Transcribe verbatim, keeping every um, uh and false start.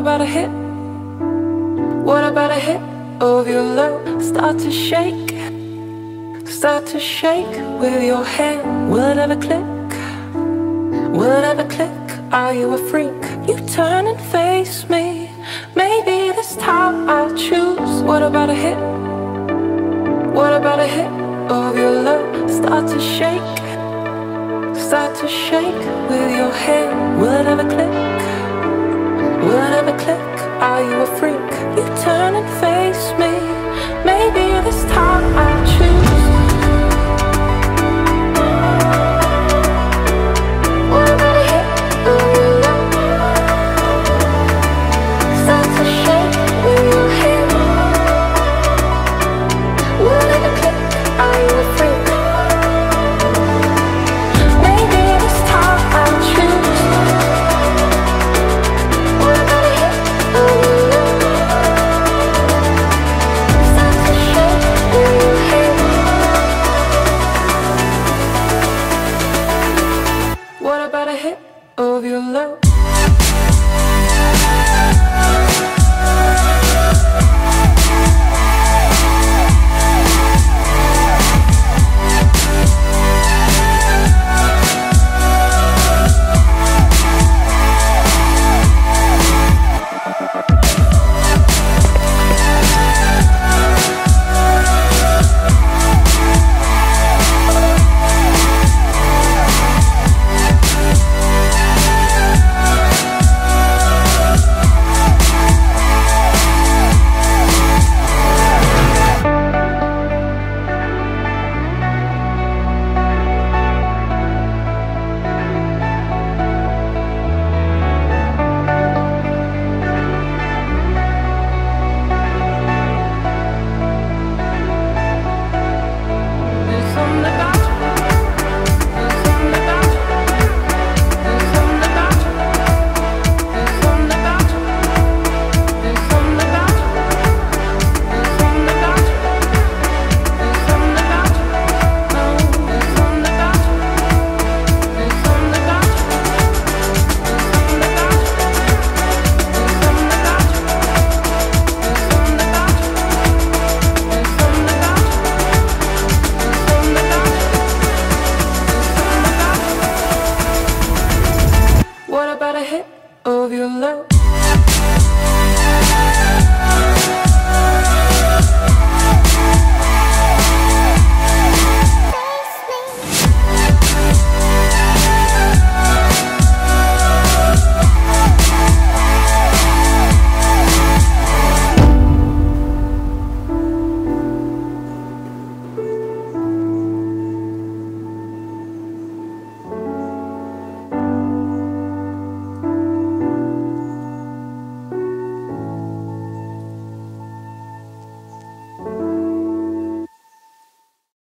about a hit? What about a hit of your love? Start to shake, start to shake with your hand. Will it ever click? Will it ever click? Are you a freak? You turn and face me. Maybe this time I'll choose. What about a hit? What about a hit of your love? Start to shake, start to shake with your hand. Will it ever click? Will it ever click? Are you a freak? You turn and face me. Maybe this time